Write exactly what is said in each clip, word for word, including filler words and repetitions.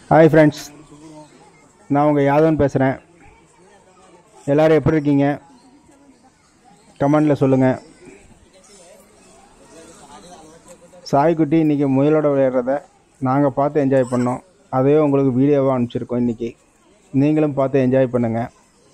Hi friends, நான் உங்கள் யாதவன் பேசுகிறேன். எல்லோரும் எப்படி இருக்கீங்க? கமெண்டில் சொல்லுங்கள். சாய்க்குட்டி இன்றைக்கி முயலோட விளையாடுறத நாங்கள் பார்த்து என்ஜாய் பண்ணோம். அதையே உங்களுக்கு வீடியோவாக அனுப்பிச்சிருக்கோம். இன்றைக்கி நீங்களும் பார்த்து என்ஜாய் பண்ணுங்கள்.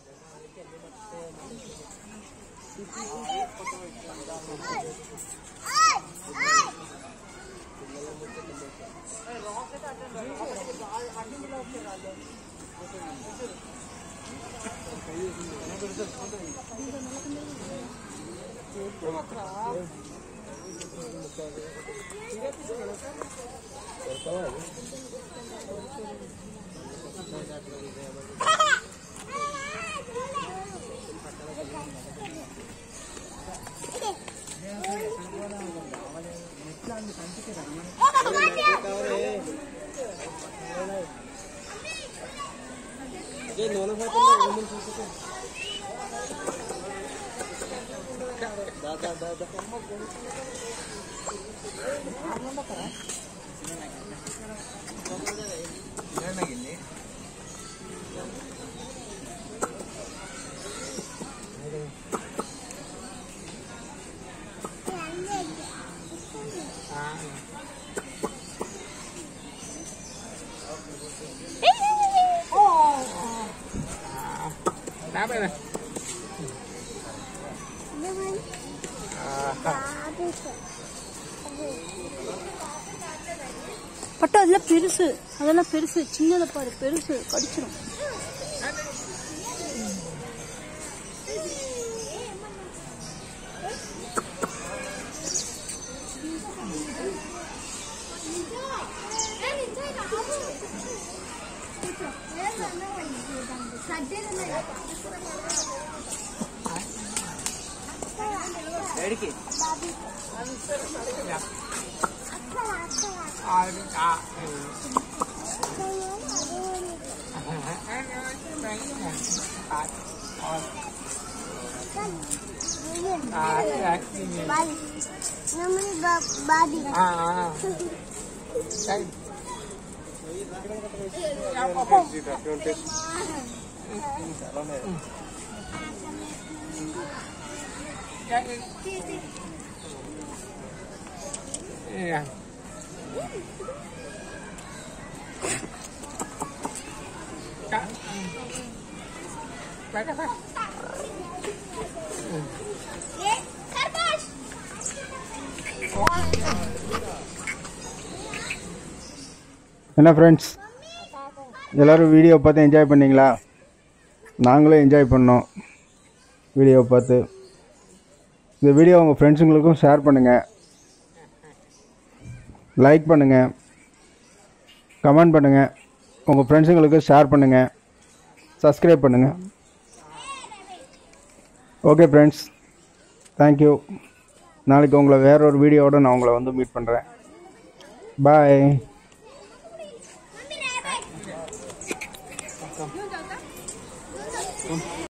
பட்டு அதெல்லாம் பெருசு, அதெல்லாம் பெருசு. சின்னதை பாரு, பெருசு கடிச்சிடும். Yeah. என்ன ஃப்ரெண்ட்ஸ், எல்லோரும் வீடியோ பார்த்து என்ஜாய் பண்ணிங்களா? நாங்களும் என்ஜாய் பண்ணோம் வீடியோவை பார்த்து. இந்த வீடியோ உங்கள் ஃப்ரெண்ட்ஸுங்களுக்கும் ஷேர் பண்ணுங்கள், லைக் பண்ணுங்கள், கமெண்ட் பண்ணுங்கள், உங்கள் ஃப்ரெண்ட்ஸுங்களுக்கு ஷேர் பண்ணுங்கள், சப்ஸ்கிரைப் பண்ணுங்கள். Okay friends, thank you. நாளைக்கு உங்களை வேற ஒரு வீடியோவோட நான் உங்களை வந்து மீட் பண்ணுறேன். பாய்.